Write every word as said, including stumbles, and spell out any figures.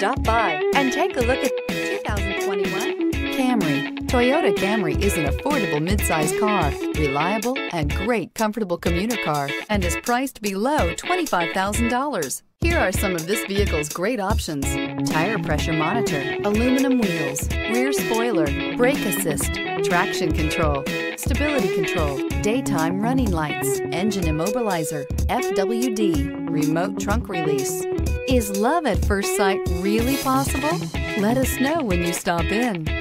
Stop by and take a look at two thousand twenty-one Camry. Toyota Camry is an affordable midsize car, reliable and great comfortable commuter car, and is priced below twenty-five thousand dollars. Here are some of this vehicle's great options: tire pressure monitor, aluminum wheels, rear spoiler, brake assist, traction control, stability control, daytime running lights, engine immobilizer, F W D, remote trunk release. Is love at first sight really possible? Let us know when you stop in.